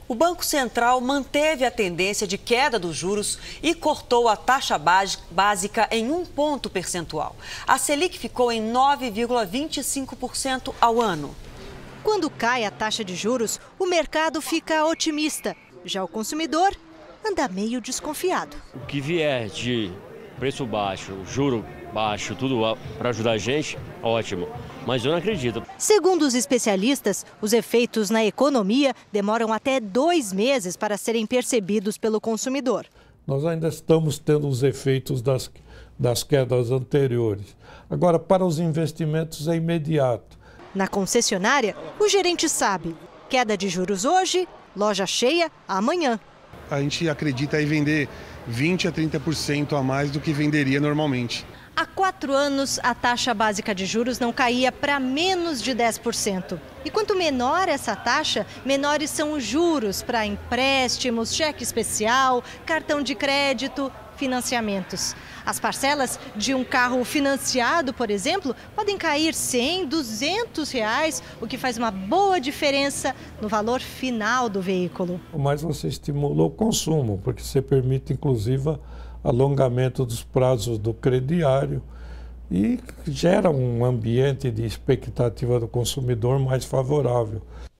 O Banco Central manteve a tendência de queda dos juros e cortou a taxa básica em 1 ponto percentual. A Selic ficou em 9,25% ao ano. Quando cai a taxa de juros, o mercado fica otimista. Já o consumidor anda meio desconfiado. O que vier de preço baixo, juro baixo, tudo para ajudar a gente, ótimo. Mas eu não acredito. Segundo os especialistas, os efeitos na economia demoram até 2 meses para serem percebidos pelo consumidor. Nós ainda estamos tendo os efeitos das quedas anteriores. Agora, para os investimentos é imediato. Na concessionária, o gerente sabe: queda de juros hoje, loja cheia amanhã. A gente acredita em vender 20% a 30% a mais do que venderia normalmente. Há 4 anos, a taxa básica de juros não caía para menos de 10%. E quanto menor essa taxa, menores são os juros para empréstimos, cheque especial, cartão de crédito, financiamentos. As parcelas de um carro financiado, por exemplo, podem cair R$100, R$200, o que faz uma boa diferença no valor final do veículo. Mas você estimula o consumo, porque você permite, inclusive, alongamento dos prazos do crediário e gera um ambiente de expectativa do consumidor mais favorável.